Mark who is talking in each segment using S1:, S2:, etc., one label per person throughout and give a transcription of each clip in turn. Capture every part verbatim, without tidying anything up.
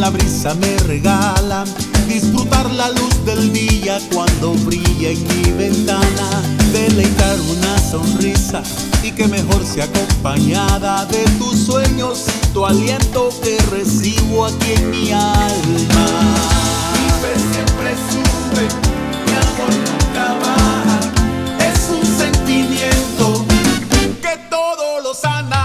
S1: la brisa me regala, disfrutar la luz del día cuando brilla en mi ventana, deleitar una sonrisa y que mejor sea acompañada de tus sueños y tu aliento que recibo aquí en mi alma.
S2: Mi fe siempre sube, mi amor nunca baja, es un sentimiento
S1: que todo lo sana.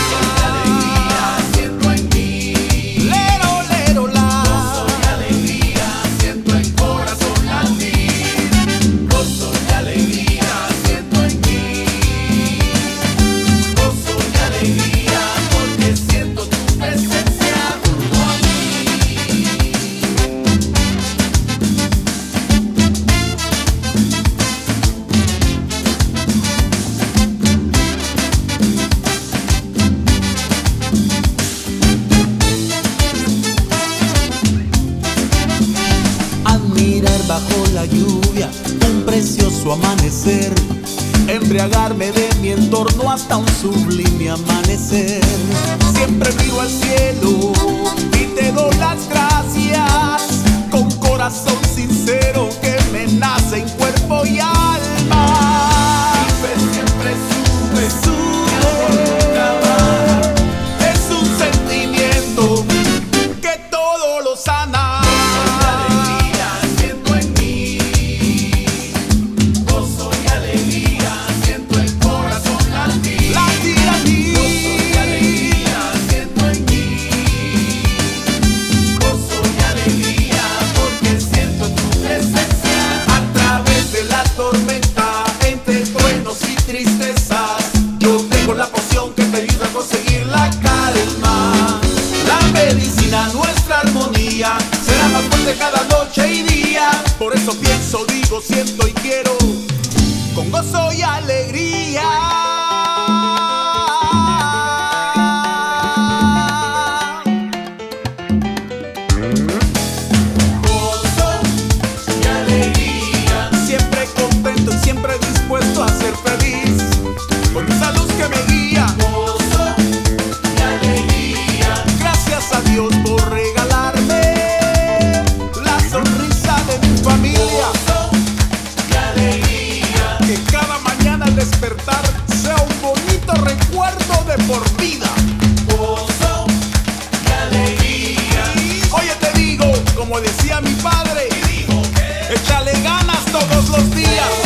S1: Bajo la lluvia, un precioso amanecer, embriagarme de mi entorno hasta un sublime amanecer. Siempre miro al cielo y te doy las gracias, con corazón sincero que me nace en cuerpo y alma.
S2: Mi fe siempre sube,
S1: sube,
S2: mi amor nunca baja,
S1: es un sentimiento que todo lo sana.
S2: La poción que te ayuda a conseguir la calma, la medicina, nuestra armonía, será más fuerte cada noche y día.
S1: Por eso pienso, digo, siento y quiero, con gozo y alegría.
S2: Gozo y alegría,
S1: siempre contento y siempre dispuesto a ser feliz, con esa luz que me guía.
S2: Gozo y alegría,
S1: gracias a Dios por regalarme la sonrisa de mi familia.
S2: Gozo y alegría,
S1: que cada mañana al despertar sea un bonito recuerdo de por vida.
S2: Gozo y alegría.
S1: Oye, te digo, como decía mi padre,
S2: Y dijo que
S1: échale ganas todos los días.